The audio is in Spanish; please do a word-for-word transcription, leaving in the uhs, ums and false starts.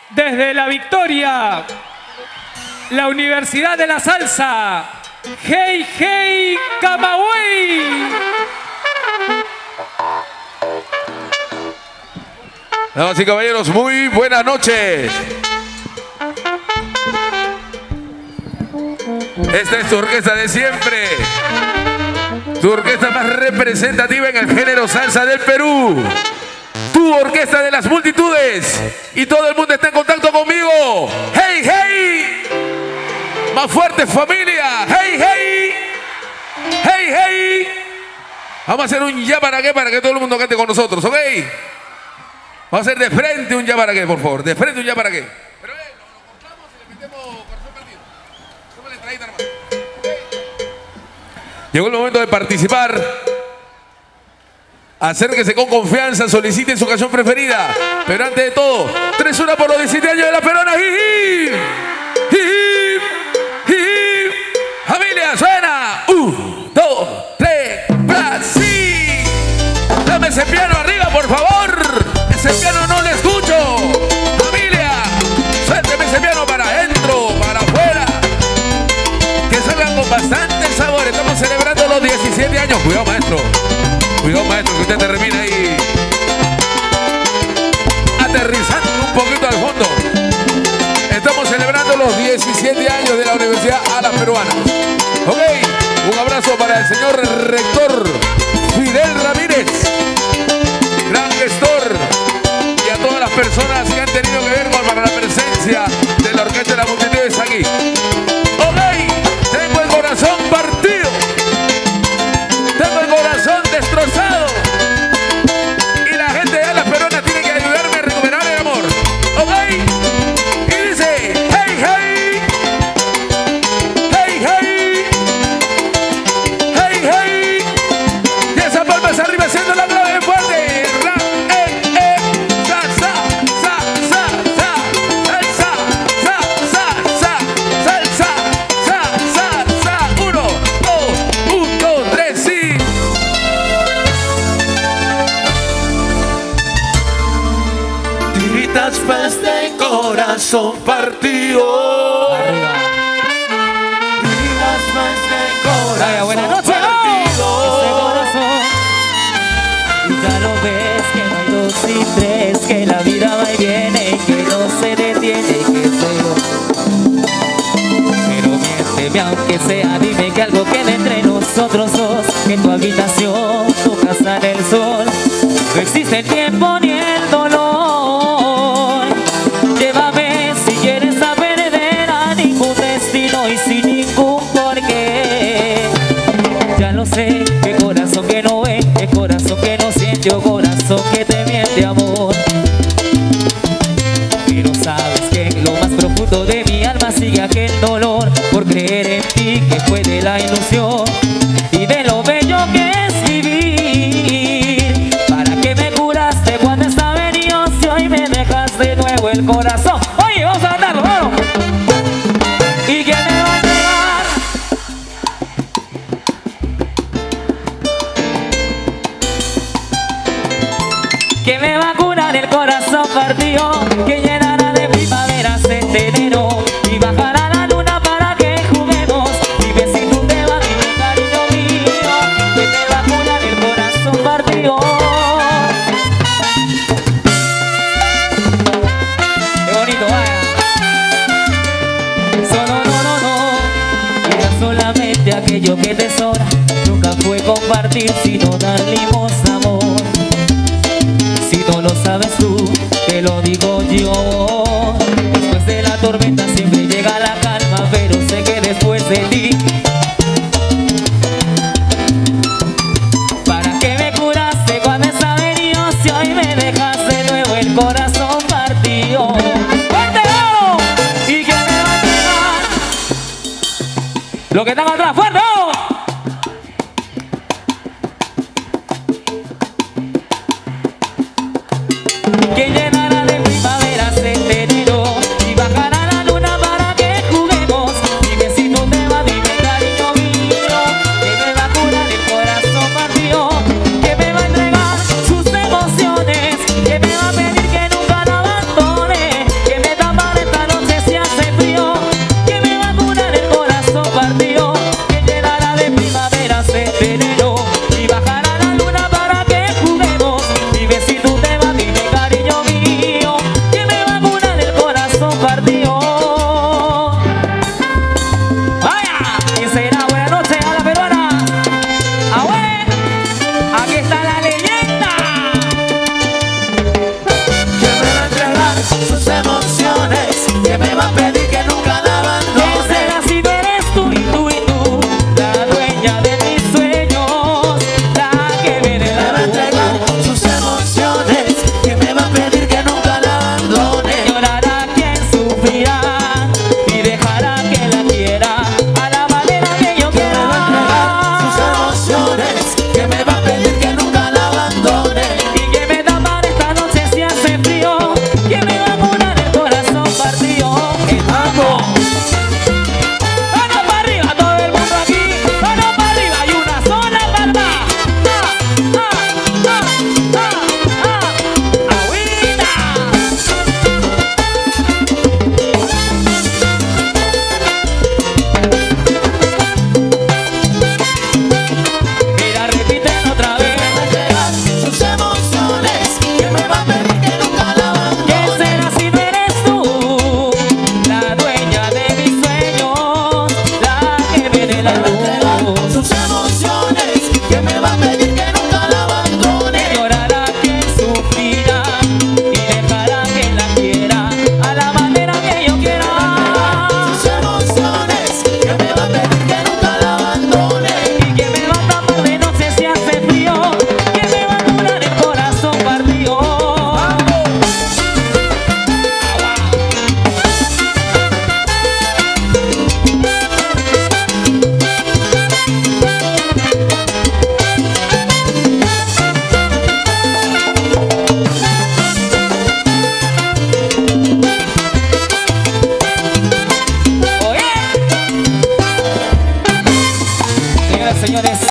Desde La Victoria, la Universidad de la Salsa, Hey Hey Camagüey. Damas y caballeros, muy buenas noches. Esta es tu orquesta de siempre, tu orquesta más representativa en el género salsa del Perú, tu orquesta de las multitudes, y todo el mundo está en contacto conmigo. ¡Hey, hey! Más fuerte, familia. ¡Hey, hey! ¡Hey, hey! Vamos a hacer un ya para qué para que todo el mundo cante con nosotros, ¿ok? Vamos a hacer de frente un ya para qué, por favor. De frente un ya para qué. Pero eh, lo, lo cortamos y le metemos corazón partido. Súmale entradita nomás. Llegó el momento de participar. Acérquese con confianza, solicite su canción preferida. Pero antes de todo, tres una por los diecisiete años de la Perona. ¡Jiji! ¡Jiji! ¡Jiji! ¡Familia, suena! Un, dos, tres, ¡Brasil! Dame ese piano arriba, por favor. Ese piano no le escucho. Familia, suélteme ese piano para adentro, para afuera. Que salgan con bastante sabor. Estamos celebrando los diecisiete años. Cuidado, maestro. Cuidado, maestro, que usted termina ahí aterrizando un poquito al fondo. Estamos celebrando los diecisiete años de la Universidad a las Peruanas. Ok, un abrazo para el señor rector Fidel Ramírez, gran gestor, y a todas las personas que han tenido que ver con para la presencia de la orquesta de la multitudes aquí. Ok, tengo el corazón partido, tengo el corazón destrozado, y la gente de las Peronas tiene que ayudarme a recuperar el amor. Ok, y dice hey hey, hey hey, hey hey, y esas palmas arriba haciendo la clave fuerte. Ra, eh, eh, sa, sa, sa, sa, sa, salsa, sa, sa, sa, salsa, sa, sa, sa. Uno, dos, un, dos, tres, sí. Tiritas más de corazón partido. Tiritas más de corazón. Vaya, buenas noches. partido. Ese corazón, y ya lo ves que no hay dos y tres, que la vida va y viene y que no se detiene, que se yo. Pero miénteme aunque sea, dime que algo quede entre nosotros dos, que en tu habitación, tu casa en el sol, no existe el tiempo ni el dolor. Llévame si quieres a perder a ningún destino y sin ningún porqué. Ya lo sé, qué corazón que no ve, qué corazón que no siente, o corazón que te miente, amor. Pero sabes que en lo más profundo de mi alma sigue aquel dolor por creer en ti, que fue de la ilusión y de lo bello que es vivir. ¿Para qué me curaste cuando estaba herido si hoy me dejas de nuevo el corazón? Oye, vamos a cantarlo, vamos. ¿Y quién me va a entregar? ¿Quién me va a curar el corazón partido? Que llenará de primaveras este enero y bajará la luna para que juguemos. Dime si tú te vas, dime cariño mío, ¿quién me va a curar el corazón partido? Qué bonito, vaya. Solo no, no, no, era solamente aquello que te sobra. Nunca fue compartir sino dar limosna, amor. Si no lo sabes tú, te lo digo yo. Después de la tormenta siempre llega la calma, pero sé que después de ti, ¿para qué me curaste cuando estaba herido si hoy me dejas de nuevo el corazón partido? ¡Fuerte, vamos! ¿Y quién me va a entregar? Lo que están atrás, ¡fuerte, vamos! Que llenará de primaveras este enero y bajará la luna para que juguemos. Dime si tú te vas, dime cariño mío, que me va a curar el corazón partido, que me va a entregar sus emociones, que me va a pedir que nunca la abandone, que me da tus emociones, que me va a pedir